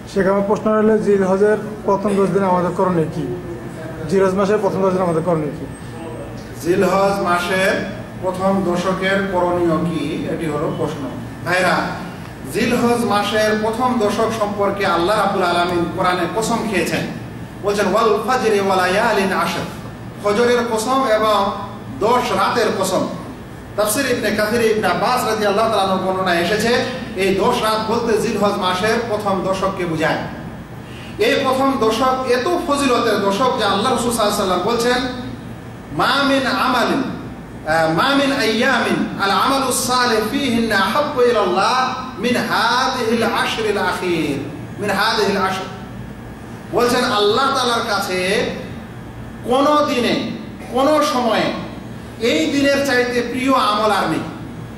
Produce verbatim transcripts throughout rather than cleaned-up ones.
সেখানে প্রশ্ন হলো জিলহজের প্রথম দশ দিন আমাদের করণীয় কি? জিলহজ মাসের প্রথম দশ দিন আমাদের করণীয় কি? জিলহজ মাসের প্রথম দশকের করণীয় কি, এটি হলো প্রশ্ন। ভাইরা, জিলহজ মাসের প্রথম দশক সম্পর্কে আল্লাহ রাব্বুল আলামিন কোরআনে কসম খেয়েছেন, বলছেন ওয়াল ফাজরি ওয়া লায়ালিন আশর, ফজরের কসম এবং দশ রাতের কসম। তাফসীর ইবনে কাসির ইবনে আব্বাস রাদিয়াল্লাহু তাআলা আনহু বর্ণনায় এসেছে এই দশ রাত বলতে জিলহজ মাসের প্রথম দশককে বোঝায়। এই প্রথম দশক এত ফজিলতের দশক যে আল্লাহ রাসূল সাল্লাল্লাহু আলাইহি ওয়াসাল্লাম বলছেন মা মিন আমালিন মা মিন আইয়ামিন আল আমালুস সালিহ ফীহিন্না আহাব্বু ইলাল্লাহ মিন হাযিহিল আশরিল আখির মিন হাযিহিল আশর। বলছেন আল্লাহ তাআলার কাছে কোন দিনে কোন সময়ে এই দিনের চাইতে প্রিয় আমল আর নেই।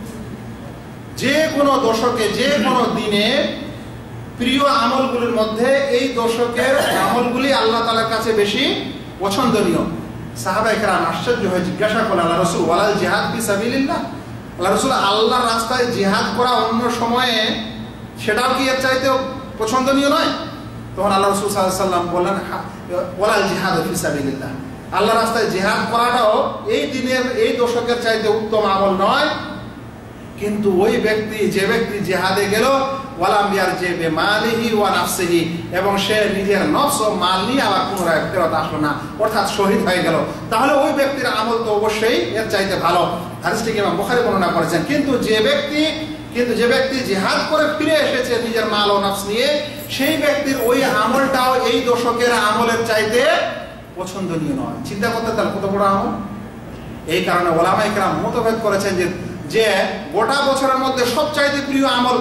যে কোনো দশকে যে কোনো দিনে প্রিয় আমলগুলোর মধ্যে এই দশকের আমলগুলি আল্লাহ তাআলার কাছে বেশি পছন্দনীয়। সাহাবায়ে কেরাম আশ্চর্য হয়ে জিজ্ঞাসা করলেন, আল্লাহ রাসূল ওয়ালাল জিহাদ ফি সাবিলিল্লাহ, আল্লাহ রাসূল আল্লাহর রাস্তায় জিহাদ করা অন্য সময়ে সেটাও কি এর চাইতে পছন্দনীয় নয়? তখন আল্লাহ রাসূল সাল্লাল্লাহু আলাইহি ওয়াসাল্লাম বললেন ওয়ালাল জিহাদ ফি সাবিলিল্লাহ, আল্লাহর রাস্তায় জিহাদ করাটাও এই দিনের এই দশকের চাইতে উত্তম আমল নয়। কিন্তু ওই ব্যক্তি যে ব্যক্তি জিহাদে গেল ওয়ালাম ইয়ারজি বিমালিহি ওয়া নাফসিহি, এবং সে নিজের নফস ও মাল নিয়ে আবার পুনরায় ফেরত আসলো না, অর্থাৎ শহীদ হয়ে গেল, তাহলে ওই ব্যক্তির আমল তো অবশ্যই এর চাইতে ভালো। হাদিসটি ইমাম বুখারী বর্ণনা করেছেন। কিন্তু যে ব্যক্তি কিন্তু যে ব্যক্তি জিহাদ করে ফিরে এসেছে নিজের মাল ও নফস নিয়ে, সেই ব্যক্তির ওই আমলটাও এই দশকের আমলের চাইতে পছন্দনীয় নয়। চিন্তা করতে তাহলে কত বড় আমল। এই কারণে ওলামায়ে কেরাম মতভেদ করেছেন যে যে গোটা বছরের মধ্যে সবচাইতে প্রিয় আমল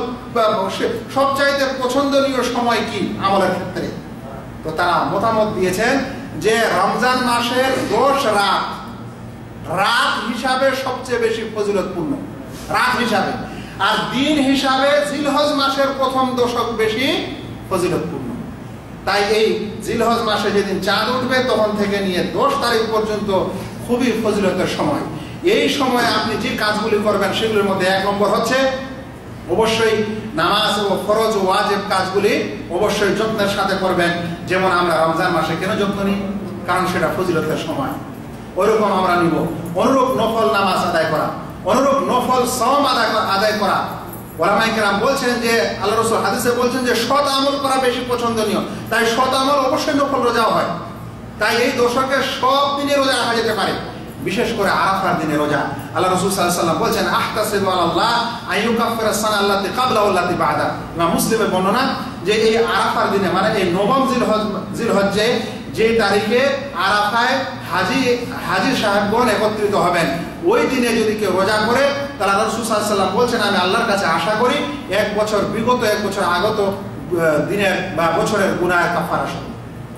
সবচাইতে পছন্দনীয় সময় কি আমলের ক্ষেত্রে। তো তারা মতামত দিয়েছেন যে রমজান মাসের দশ রাত রাত হিসাবে সবচেয়ে বেশি ফজিলতপূর্ণ রাত হিসাবে, আর দিন হিসাবে জিলহজ মাসের প্রথম দশক বেশি ফজিলতপূর্ণ। তাই এই জিলহজ মাসে যেদিন চাঁদ উঠবে তখন থেকে নিয়ে দশ তারিখ পর্যন্ত খুবই ফজিলতের সময়। এই সময় আপনি যে কাজগুলি করবেন সেগুলোর মধ্যে এক নম্বর হচ্ছে অবশ্যই নামাজ ও ফরজ ও ওয়াজিব কাজগুলি অবশ্যই যত্নের সাথে করবেন। যেমন আমরা রমজান মাসে কেন যত্ন নিই? কারণ সেটা ফজিলতের সময়, ওইরকম আমরা নিব। অনুরূপ নফল নামাজ আদায় করা, অনুরূপ নফল সওম আদায় আদায় করা। ওলামায়ে কেরাম বলছেন যে আল্লাহ রাসূল হাদিসে বলছেন যে সৎ আমল করা বেশি পছন্দনীয়, তাই সৎ আমল অবশ্যই নফল রোজাও হয়। তাই এই দশকের সব দিনে রোজা রাখা যেতে পারে, বিশেষ করে আরাফার দিনে রোজা। আল্লাহ রাসূল সাল্লাল্লাহু আলাইহি ওয়াসাল্লাম বলেন আহতাসিবু আলাল্লাহ আইয়ুকাফিরা সানা আল্লাতী ক্বাবলা ওয়াল্লাতী বা'দা। ইমাম মুসলিমের বর্ণনা যে এই আরাফার দিনে মানে এই নবম জিলহজ জিলহজ্জে যে তারিখে আরাফায় হাজী হাজী সাহেবগণ একত্রিত হবেন, ওই দিনে যদি কেউ রোজা করে তাহলে আল্লাহ রাসূল সাল্লাল্লাহু আলাইহি ওয়াসাল্লাম বলছেন আমি আল্লাহর কাছে আশা করি এক বছর বিগত এক বছর আগত দিনের বা বছরের গুনাহের কাফারা হবে।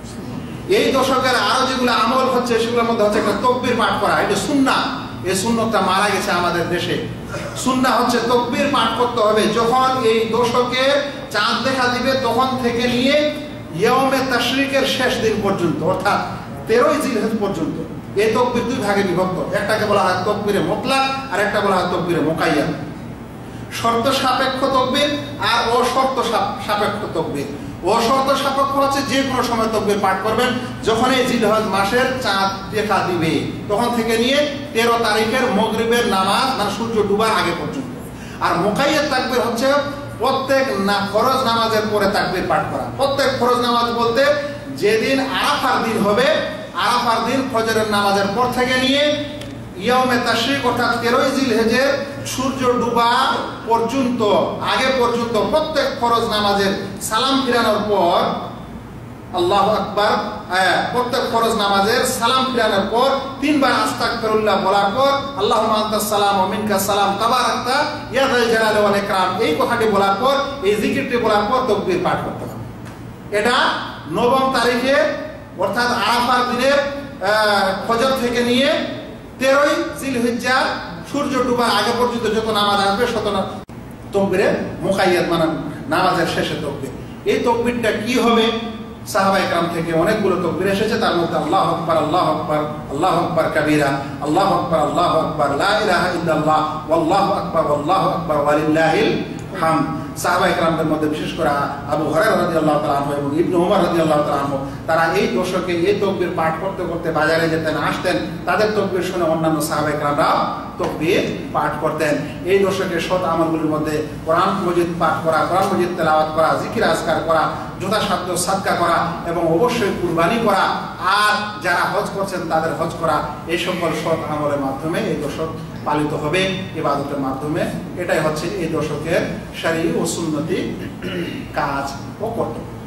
এই দশকের আরো যেগুলো আমল হচ্ছে সেগুলোর মধ্যে হচ্ছে একটা তাকবীর পাঠ করা, এটা সুন্নাহ। এই সুন্নতটা মারা গেছে আমাদের দেশে। সুন্নাহ হচ্ছে তাকবীর পাঠ করতে হবে যখন এই দশকে চাঁদ দেখা দিবে তখন থেকে নিয়ে ইয়াউমে তাশরিকের শেষ দিন পর্যন্ত, অর্থাৎ তেরোই জিলহজ পর্যন্ত। এই তাকবীর দুই ভাগে বিভক্ত, একটাকে বলা হয় তাকবীরে মুতলাক আর একটা বলা হয় তাকবীরে মুকাইয়াদ। শর্ত সাপেক্ষ তাকবীর আর অশর্ত সাপেক্ষ তাকবীর। অশর্ত সাপেক্ষ হচ্ছে যে কোনো সময় তাকবীর পাঠ করবেন যখন এই জিলহজ মাসের চাঁদ দেখা দিবে তখন থেকে নিয়ে তেরো তারিখের মাগরিবের নামাজ মানে সূর্য ডুবার আগে পর্যন্ত। আর মুকাইয়াদ তাকবীর হচ্ছে প্রত্যেক না ফরজ নামাজের পরে তাকবীর পাঠ করা। প্রত্যেক ফরজ নামাজ বলতে যেদিন আরাফার দিন হবে আরাফার দিন ফজরের নামাজের পর থেকে নিয়ে ইয়াউমে তাশরিক অর্থাৎ তেরোই জিলহজের সূর্য ডুবা পর্যন্ত আগে পর্যন্ত প্রত্যেক ফরজ নামাজের সালাম ফিরানোর পর আল্লাহু আকবার, প্রত্যেক ফরজ নামাজের সালাম ফিরানোর পর তিনবার আস্তাগফিরুল্লাহ বলার পর আল্লাহুম্মা আনতাস সালাম ওয়া মিনকাস সালাম তাবারাকতা ইয়া যাল জালালি ওয়াল ইকরাম এই কথাটি বলার পর এই জিকিরটি বলার পর তাকবীর পাঠ করতে হবে। এটা নবম তারিখে অর্থাৎ আরাফার দিনের ফজর থেকে নিয়ে তেরোই জিলহিজ্জা সূর্য ডুবার আগে পর্যন্ত যত নামাজ আসবে শত তাকবীরে মুকাইয়াদ মানে নামাজের শেষে তাকবীর। এই তাকবীরটা কি হবে? সাহাবায়ে কেরাম থেকে অনেকগুলো তাকবীর এসেছে, তার মধ্যে আল্লাহু আকবার আল্লাহু আকবার আল্লাহু আকবার কাবীরা আল্লাহু আকবার আল্লাহু আকবার লা ইলাহা ইল্লাল্লাহ ওয়াল্লাহু আকবার ওয়াল্লাহু আকবার ওয়ালিল্লাহিল হামদ। সাহাবায়ে কেরামদের মধ্যে বিশেষ করে আবু হুরায়রা রাদিয়াল্লাহু তাআলা আনহু এবং ইবনে ওমর রাদিয়াল্লাহু তাআলা আনহু, তারা এই দশকে এই তাকবীর পাঠ করতে করতে বাজারে যেতেন, আসতেন, তাদের তাকবীর শুনে অন্যান্য সাহাবায়ে কেরামরা তাকবীর পাঠ করতেন। এই দশকে সৎ আমলগুলির মধ্যে কোরআন মজিদ পাঠ করা, কোরআন মজিদ তেলাওয়াত করা, জিকির আজকার করা, যথাসাধ্য সাদকা করা এবং অবশ্যই কুরবানি করা, আর যারা হজ করছেন তাদের হজ করা, এই সকল সৎ আমলের মাধ্যমে এই দশক পালিত হবে ইবাদতের মাধ্যমে। এটাই হচ্ছে এই দশকের শরঈ ও সুন্নতি কাজ ও কর্তব্য।